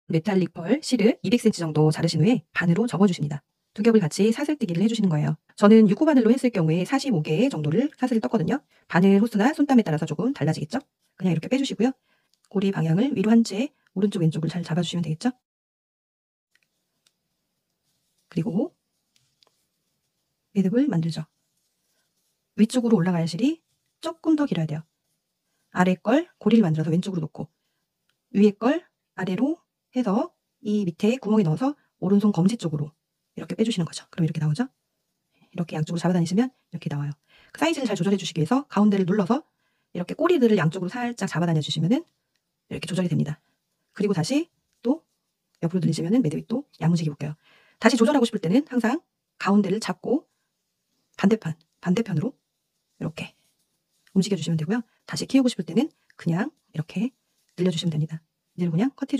메탈릭 펄 실을 200cm 정도 자르신 후에 반으로 접어주십니다. 두 겹을 같이 사슬뜨기를 해주시는 거예요. 저는 6호 바늘로 했을 경우에 45개 정도를 사슬을 떴거든요. 바늘 호수나 손땀에 따라서 조금 달라지겠죠? 그냥 이렇게 빼주시고요. 고리 방향을 위로 한 채 오른쪽 왼쪽을 잘 잡아주시면 되겠죠? 그리고 매듭을 만들죠. 위쪽으로 올라갈 실이 조금 더 길어야 돼요. 아래 걸 고리를 만들어서 왼쪽으로 놓고 위에 걸 아래로 해서 이 밑에 구멍에 넣어서 오른손 검지 쪽으로 이렇게 빼주시는 거죠. 그럼 이렇게 나오죠? 이렇게 양쪽으로 잡아다니시면 이렇게 나와요. 사이즈를 잘 조절해 주시기 위해서 가운데를 눌러서 이렇게 꼬리들을 양쪽으로 살짝 잡아다녀 주시면은 이렇게 조절이 됩니다. 그리고 다시 또 옆으로 늘리시면은 매듭이 또 야무지게 묶여요. 다시 조절하고 싶을 때는 항상 가운데를 잡고 반대편으로 이렇게 움직여 주시면 되고요. 다시 키우고 싶을 때는 그냥 이렇게 늘려주시면 됩니다. 이대로 그냥 커트